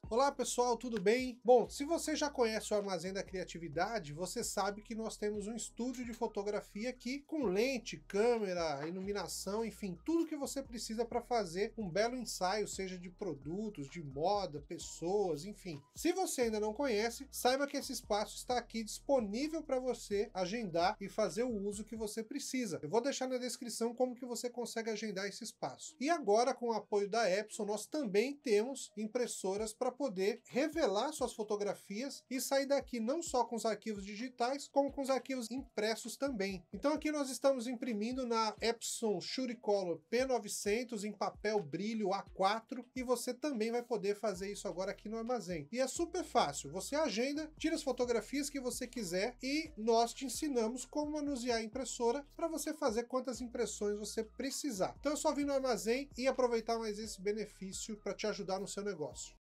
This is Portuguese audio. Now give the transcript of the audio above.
Olá pessoal, tudo bem? Bom, se você já conhece o Armazém da Criatividade, você sabe que nós temos um estúdio de fotografia aqui com lente, câmera, iluminação, enfim, tudo que você precisa para fazer um belo ensaio, seja de produtos, de moda, pessoas, enfim. Se você ainda não conhece, saiba que esse espaço está aqui disponível para você agendar e fazer o uso que você precisa. Eu vou deixar na descrição como que você consegue agendar esse espaço. E agora, com o apoio da Epson, nós também temos impressoras para poder revelar suas fotografias e sair daqui não só com os arquivos digitais, como com os arquivos impressos também. Então aqui nós estamos imprimindo na Epson Suricolor P900 em papel brilho A4 e você também vai poder fazer isso agora aqui no armazém. E é super fácil, você agenda, tira as fotografias que você quiser e nós te ensinamos como manusear a impressora para você fazer quantas impressões você precisar. Então é só vir no armazém e aproveitar mais esse benefício para te ajudar no seu negócio.